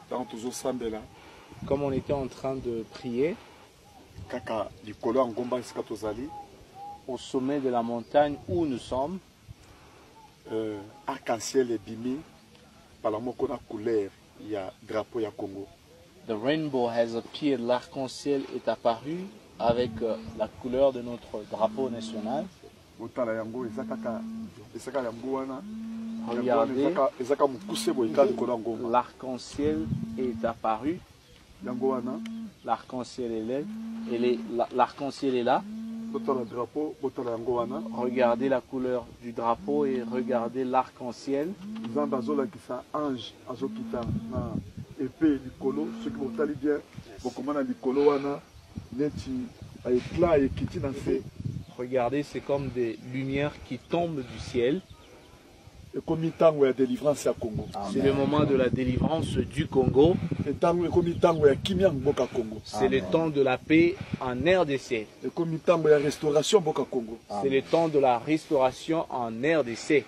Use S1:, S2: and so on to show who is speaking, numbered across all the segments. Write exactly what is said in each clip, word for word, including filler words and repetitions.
S1: Comme on était en train de prier, au sommet de la montagne où nous sommes,
S2: euh, arc-en-ciel est bimi par la mokona couleur il y a drapeau ya Congo.
S1: The rainbow has appeared, l'arc-en-ciel est apparu avec euh, la couleur de notre drapeau national. Regardez, l'arc-en-ciel est apparu. L'arc-en-ciel est là. L'arc-en-ciel est là. Regardez la couleur du drapeau et regardez l'arc-en-ciel. Regardez, c'est comme des lumières qui tombent du ciel. C'est le moment de la délivrance du Congo. C'est le temps de la paix en R D C. C'est le temps de la restauration en R D C.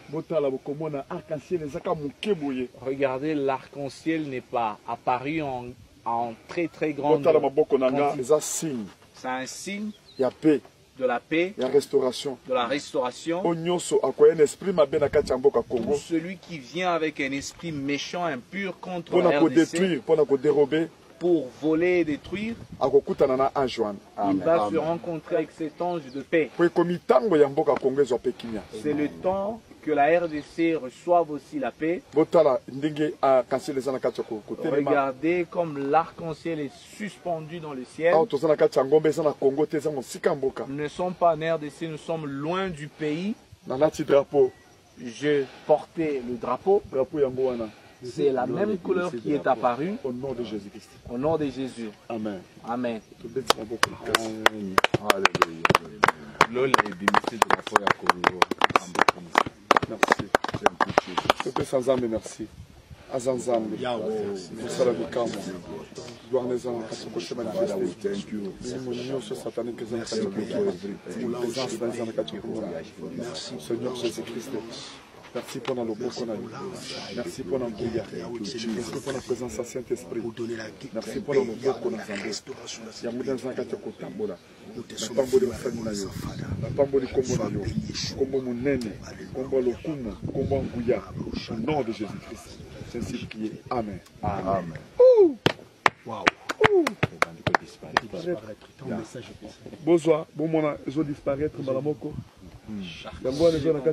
S1: Regardez, l'arc-en-ciel n'est pas apparu en, en très très grande quantité. C'est un signe de la paix,
S2: la restauration.
S1: de la restauration. Pour celui qui vient avec un esprit méchant, impur contre la R D C, pour voler et détruire, il va se rencontrer avec cet ange de paix. C'est le temps que la R D C reçoive aussi la paix. Regardez comme l'arc-en-ciel est suspendu dans le ciel. Nous ne sommes pas en R D C, nous sommes loin du pays. Je portais le drapeau. C'est la même couleur qui est apparue.
S2: Au nom de Jésus-Christ.
S1: Au nom de Jésus.
S2: Amen.
S1: Amen.
S2: Merci. Peuple sans âme, merci. Azanzambe. Musala bikamo. Gloire les anges, katsoko manifesté. Nous satanique Merci Seigneur Jésus-Christ. Merci pour le beau qu'on a eu. Merci pour notre prière. Merci pour la présence du Saint-Esprit. Merci pour le beau qu'on a eu. Yamuda Zakata Kotambola. La pamboli famille na yo. La pamboli kombo na yo. Kombo munene. Kombo lokumu. Kombo nguya. Au nom de Jésus-Christ. C'est ainsi prié. Amen. Amen. Wow. Bonsoir. Bon mona, ils vont disparaître dans la moko. L'arc-en-ciel est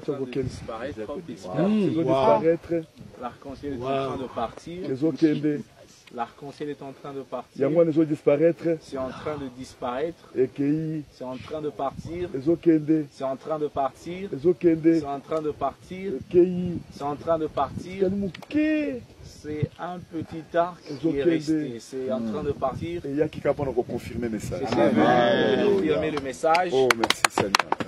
S1: en train de partir. L'arc-en-ciel est en train de partir. C'est en train de disparaître. C'est en train de partir. C'est en train de partir. C'est en train de partir. C'est en train de partir. C'est un petit arc qui est resté. C'est en train de partir.
S2: Et il y a qui capable de confirmer le message.
S1: C'est confirmer le message.
S2: Oh, merci Seigneur.